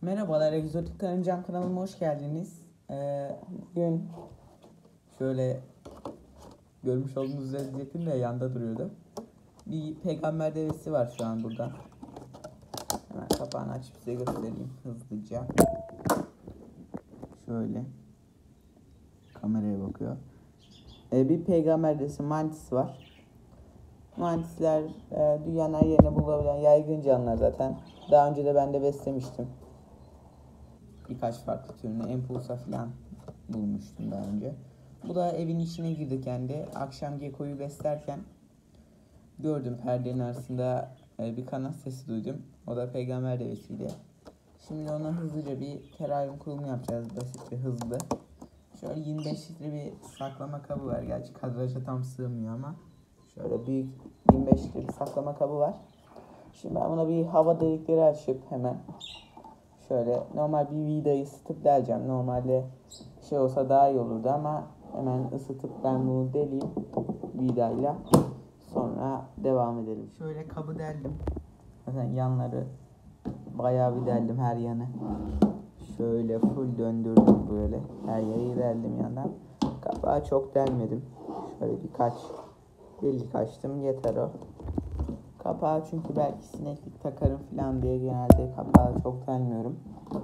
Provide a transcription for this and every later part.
Merhabalar, Egzotik Karıncam kanalıma hoş geldiniz. Bugün şöyle görmüş olduğunuz üzere diyecektim de yanda duruyordu. Bir peygamber devesi var şu an burada. Hemen kapağını açıp size göstereyim hızlıca. Şöyle kameraya bakıyor. Bir peygamber devesi mantis var. Mantisler dünyanın her yerine bulabilen yaygın canlılar zaten. Daha önce de ben de beslemiştim. Birkaç farklı türünü Empulsa falan bulmuştum daha önce. Bu da evin içine girdi kendi. Akşam Gekko'yu beslerken gördüm, perdenin arasında bir kanat sesi duydum. O da peygamber devesiydi. Şimdi ona hızlıca bir teraryum kurumu yapacağız. Basit ve hızlı. Şöyle 25 litre bir saklama kabı var. Gerçi kadraja tam sığmıyor ama. Şöyle büyük 25 litre bir saklama kabı var. Şimdi ben buna bir hava delikleri açıp hemen şöyle normal bir vidayı ısıtıp deleceğim. Normalde şey olsa daha iyi olurdu ama hemen ısıtıp ben bunu deleyim vidayla. Sonra devam edelim. Şöyle kabı deldim. Zaten yanları bayağı bir deldim, her yanı. Şöyle full döndürdüm böyle. Her yeri deldim yandan. Kapağı çok delmedim. Şöyle birkaç delik açtım, yeter o. Kapağı çünkü belki sineklik takarım falan diye genelde kapağı çok delmiyorum.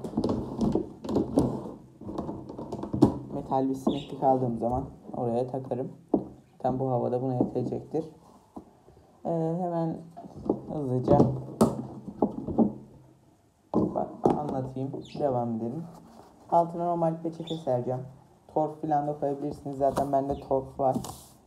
Metal bir sineklik aldığım zaman oraya takarım. Tam bu havada buna yetecektir. Hemen hızlıca anlatayım. Devam edelim. Altına normal peçete sereceğim. Torf falan da koyabilirsiniz. Zaten bende torf var.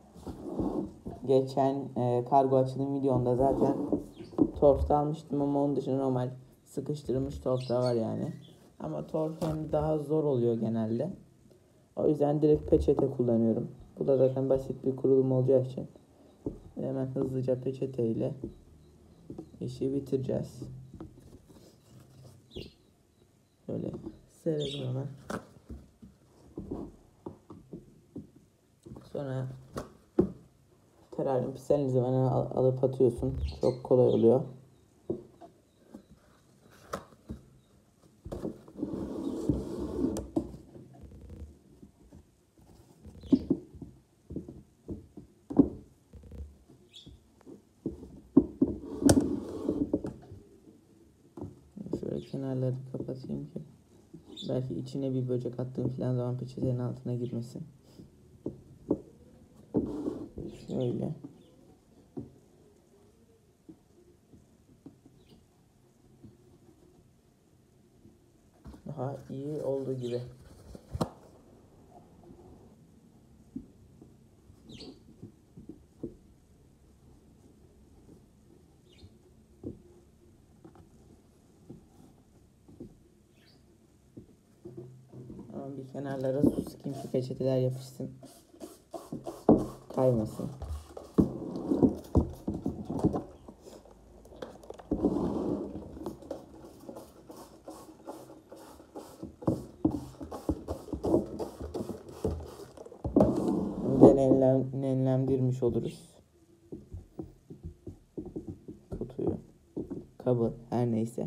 Geçen kargo açılım videomda zaten torf da almıştım ama onun dışında normal sıkıştırılmış torf da var yani. Ama torf hem daha zor oluyor genelde. O yüzden direkt peçete kullanıyorum. Bu da zaten basit bir kurulum olacağı için hemen hızlıca peçeteyle işi bitireceğiz. Şöyle serelim hemen. Sonra teraryum piselinizi hemen alıp atıyorsun. Çok kolay oluyor. Şöyle kenarları kapatayım ki belki içine bir böcek attığım falan zaman peçetenin altına girmesin. Şöyle. Daha iyi olduğu gibi. Ama bir kenarlara su sıkayım ki peçeteler yapışsın. Kaymasın. Nemlendirmiş oluruz kutuyu, kabı, her neyse.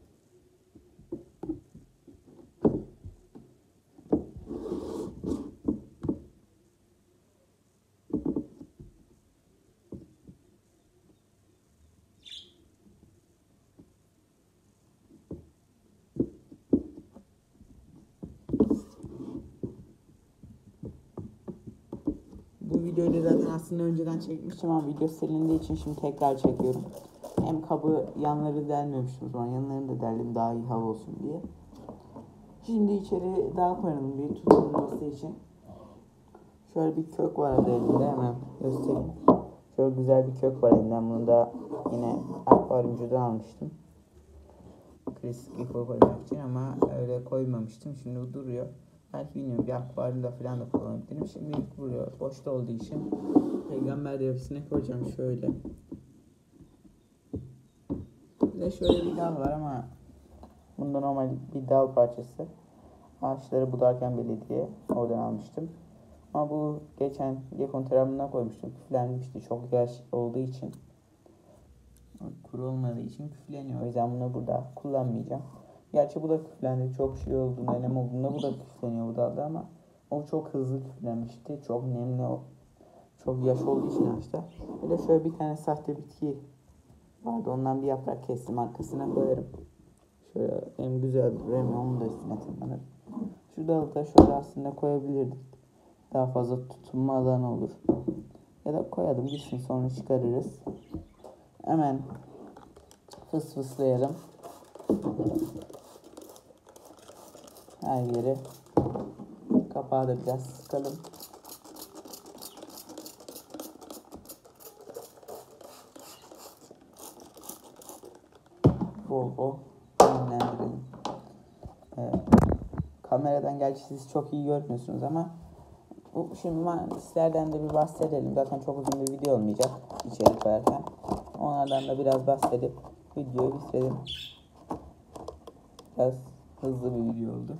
Bu videoyu da zaten aslında önceden çekmiştim ama video silindiği için şimdi tekrar çekiyorum. Hem kabı yanları delmemiştim, o zaman yanlarını da deldim daha iyi hava olsun diye. Şimdi içeri daha koyalım bir tutulması için. Şöyle bir kök vardı elimde, hemen göstereyim. Şöyle güzel bir kök var elimden, bunu da yine akvaryumcudan almıştım. Klasik koymak için ama öyle koymamıştım, şimdi bu duruyor. Belki bilmiyorum, bir akvaryumda falan da kullanabilirim. Şimdi buraya boşta olduğu için peygamber devesine koyacağım şöyle. Bir de şöyle bir dal var ama bunda normal bir dal parçası. Ağaçları budarken belediye oradan almıştım. Ama bu geçen Gekko'nun teraryumuna koymuştum. Küflenmişti çok yaş olduğu için. Kuru olmadığı için küfleniyor. O yüzden bunu burada kullanmayacağım. Gerçi bu da küflendi. Çok şey olduğunda, nem olduğunda bu da küfleniyor bu dalda ama o çok hızlı küflenmişti. Çok nemli, çok yaş olduğu için ağaçta. Bir de şöyle bir tane sahte bitki vardı. Ondan bir yaprak kestim. Arkasına koyarım. Şöyle hem güzel durur hem onun da üstüne tırmanır. Şu dalı da şöyle aslında koyabilirdik. Daha fazla tutunma alanı olur. Ya da koyalım gitsin, sonra çıkarırız. Hemen fısfıslayalım. Her yeri. Kapağı da biraz sıkalım. Bol bol nemlendirelim. Evet. Kameradan gerçi siz çok iyi görmüyorsunuz ama şimdi mühendislerden de bir bahsedelim. Zaten çok uzun bir video olmayacak içerik koyarken. Onlardan da biraz bahsedip videoyu bitirelim. Biraz hızlı bir video oldu.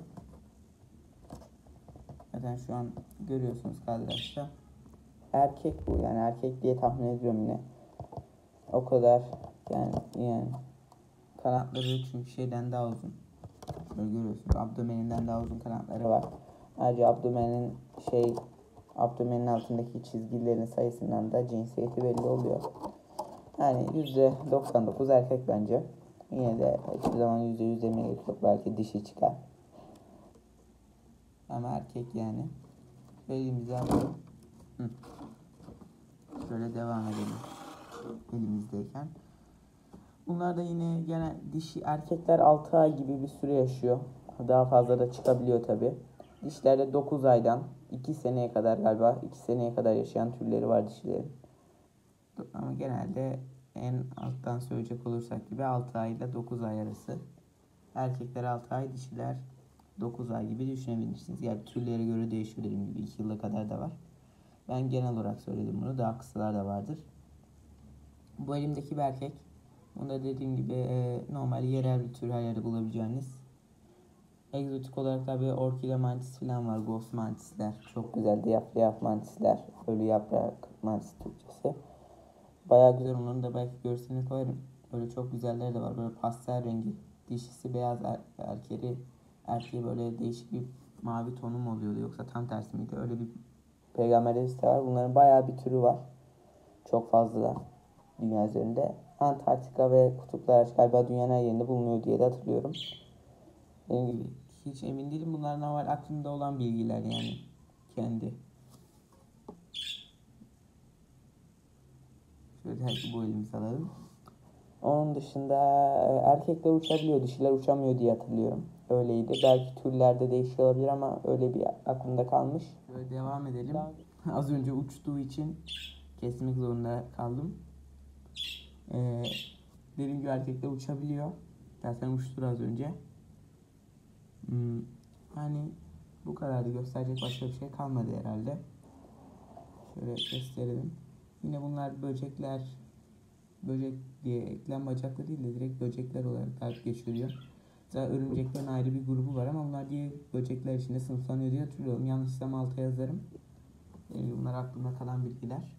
Zaten şu an görüyorsunuz arkadaşlar. Erkek bu, yani erkek diye tahmin ediyorum yine. O kadar yani kanatları çünkü şeyden daha uzun. Böyle görüyorsunuz, abdomeninden daha uzun kanatları var. Ayrıca abdomenin altındaki çizgilerin sayısından da cinsiyeti belli oluyor. Yani %99 erkek bence. Yine de hiçbir zaman %100 demeye gerek yok. Belki dişi çıkar. Ama erkek yani. Elimizi alalım. Şöyle devam edelim. Elimizdeyken. Bunlar da yine gene dişi, erkekler 6 ay gibi bir süre yaşıyor. Daha fazla da çıkabiliyor tabi. Dişlerde 9 aydan 2 seneye kadar, galiba 2 seneye kadar yaşayan türleri var dişilerin. Ama genelde en alttan söyleyecek olursak gibi 6 ay ile 9 ay arası. Erkekler 6 ay, dişiler 9 ay gibi düşünebilirsiniz. Yani türlere göre değişiyor, dediğim gibi 2 yıla kadar da var. Ben genel olarak söyledim bunu. Daha kısalar da vardır. Bu elimdeki bir erkek. Bunda dediğim gibi normal yerel bir tür, her yerde bulabileceğiniz. Egzotik olarak tabi orkide mantis falan var. Ghost mantisler. Çok güzel. Diyafriyaf mantisler. Ölü yaprak mantis Türkçesi. Bayağı güzel. Onların da belki görselini koyarım. Böyle çok güzeller de var. Böyle pastel rengi. Dişisi beyaz, erkeği böyle değişik bir mavi tonu mu oluyordu, yoksa tam tersi miydi? Öyle bir peygamber de var. Bunların bayağı bir türü var. Çok fazla da dünya üzerinde. Antarktika ve kutuplar galiba dünyanın her yerinde bulunuyor diye de hatırlıyorum. Benim gibi hiç emin değilim. Bunlar normal aklımda olan bilgiler yani. Kendi. Şöyle bu elimizi alalım. Onun dışında erkekler uçabiliyor, dişiler uçamıyor diye hatırlıyorum. Öyleydi. Belki türlerde değişiyor olabilir ama öyle bir aklımda kalmış. Şöyle devam edelim. Az önce uçtuğu için kesmek zorunda kaldım. Dediğim gibi erkekler uçabiliyor. Zaten uçtu az önce. Yani bu kadardı. Gösterecek başka bir şey kalmadı herhalde. Şöyle gösterelim. Yine bunlar böcekler. Böcek diye eklem bacaklı değil de direkt böcekler olarak takip geçiyor. Zaten örümceklerin ayrı bir grubu var ama bunlar diye böcekler içinde sınıflanıyor diye hatırlıyorum. Yanlışsam alta yazarım. Bunlar aklımda kalan bilgiler.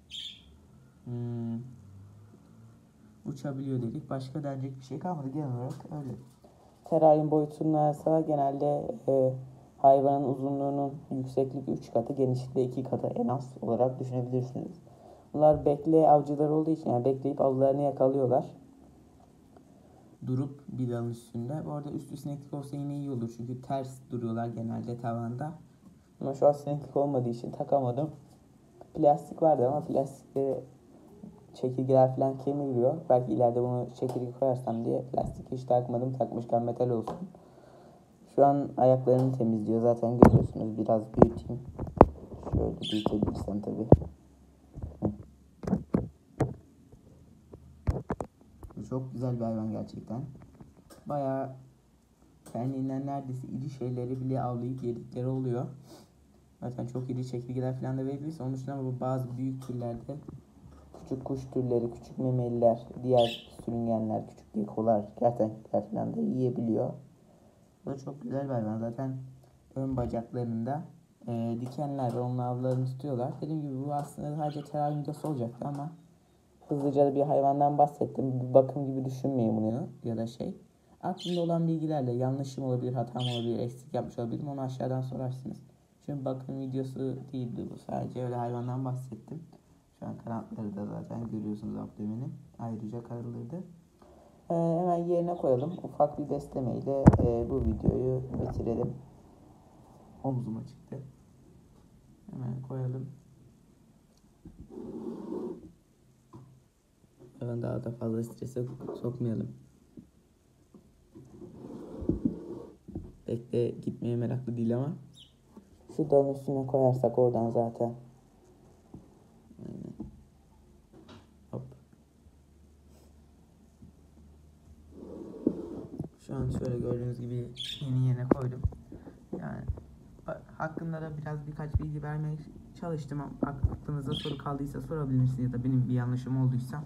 Uçabiliyor dedik. Başka denecek bir şey kalmadı. Genel olarak öyle. Teraryum boyutuna ise genelde hayvanın uzunluğunun yükseklik 3 katı, genişlikle 2 katı en az olarak düşünebilirsiniz. Bunlar bekle avcılar olduğu için, yani bekleyip avlarını yakalıyorlar. Durup bir dalın üstünde. Bu arada üstü sineklik olsa yine iyi olur. Çünkü ters duruyorlar genelde tavanda. Ama şu an sineklik olmadığı için takamadım. Plastik vardı ama plastikte çekirgeler falan kemiriyor. Belki ileride bunu çekirge koyarsam diye plastik hiç takmadım. Takmışken metal olsun. Şu an ayaklarını temizliyor. Zaten görüyorsunuz. Biraz büyüteyim. Şöyle büyütebilirsem tabii. Çok güzel bir hayvan gerçekten. Bayağı kendinden neredeyse iri şeyleri bile avlayıp yedikleri oluyor. Zaten çok iri çekirgeler falan da verebilirse. Onun dışında bazı büyük türlerde küçük kuş türleri, küçük memeliler, diğer sürüngenler, küçük gekolar, kertenkeleler falan da yiyebiliyor. Bu da çok güzel bir hayvan. Zaten ön bacaklarında dikenler ve onun avlarını tutuyorlar. Dediğim gibi bu aslında sadece terapi videosu olacaktı ama hızlıca bir hayvandan bahsettim. Bir bakım gibi düşünmeyin bunu ya da şey. Aklımda olan bilgilerle yanlışım olabilir, hatam olabilir, eksik yapmış olabilirim. Onu aşağıdan sorarsınız. Şimdi bakım videosu değildi bu. Sadece öyle hayvandan bahsettim. Şu an kanatları da zaten görüyorsunuz, abdomeni. Ayrıca karıldırdı. Hemen yerine koyalım. Ufak bir beslemeyle bu videoyu bitirelim. Omzuma çıktı. Hemen koyalım. Hemen daha da fazla strese sokmayalım. Pek de gitmeye meraklı değil ama. Şu dalın üstüne koyarsak oradan zaten. Aynen. Hop. Şu an şöyle gördüğünüz gibi yeni yerine koydum. Yani hakkında da birkaç bilgi vermeye çalıştım. Aklınızda soru kaldıysa sorabilirsiniz ya da benim bir yanlışım olduysa.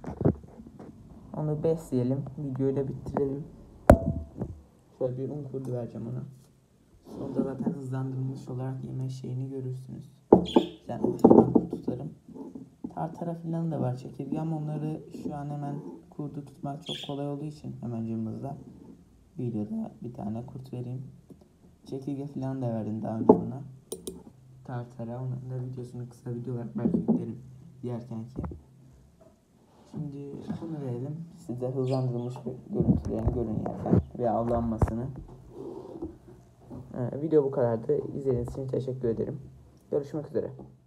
Onu besleyelim. Videoyu da bitirelim. Şöyle bir un kurdu vereceğim ona. Sonra zaten hızlandırılmış olarak yeme şeyini görürsünüz. Ben ucundan tutarım. Tartara falan da var, çekirge, ama onları şu an hemen kurdu tutmak çok kolay olduğu için hemen cımbızla videoda bir tane kurt vereyim. Çekirge falan da verdim daha önce ona. Tartara, onun da videosunu kısa video olarak belki yüklerim yerkenki. Şimdi bunu verelim. Size hızlandırılmış bir görüntülerini görün yerken ve avlanmasını. Video bu kadardı. İzlediğiniz için teşekkür ederim. Görüşmek üzere.